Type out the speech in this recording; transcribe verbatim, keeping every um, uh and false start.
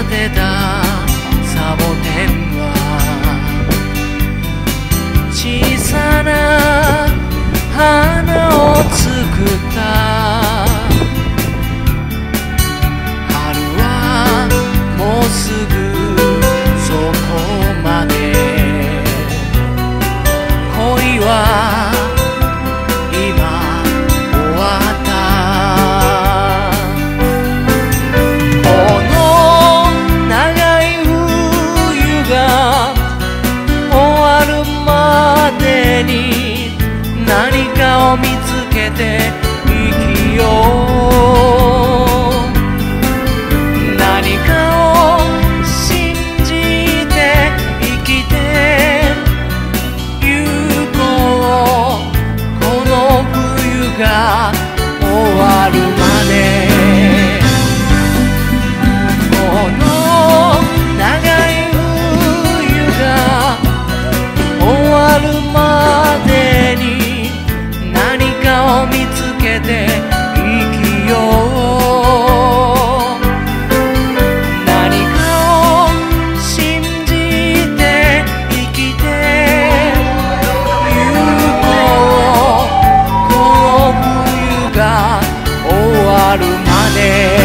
てたサボテンは小さな花を作った春はもうすぐそこまで恋は今終わったこの長い冬が終わるまでに何かを見つけて生きよう何かを信じて生きてゆこうこの冬が終わるまでこの長い冬が終わるまでに何かを見つけて生きよう何かを信じて生きてゆこうこの冬が終わるまで